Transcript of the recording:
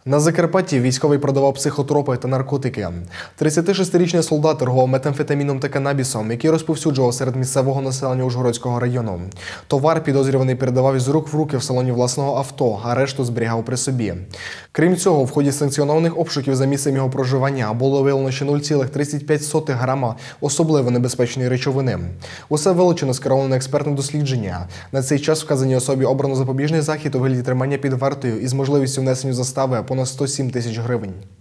На Закарпатті військовий продавав психотропи та наркотики. 36-річний солдат торгував метамфетаміном та канабісом, який розповсюджував серед місцевого населення Ужгородського району. Товар підозрюваний передавав із рук в руки в салоні власного авто, а решту зберігав при собі. Крім цього, в ході санкціонованих обшуків за місцем його проживання було виявлено ще 0,35 грама особливо небезпечної речовини. Усе вилучено, скеровано на експертне дослідження. На цей час вказаній особі обрано запобіжний захід у вигляді тримання під вартою із можливістю внесення застави понад 107 тисяч гривень.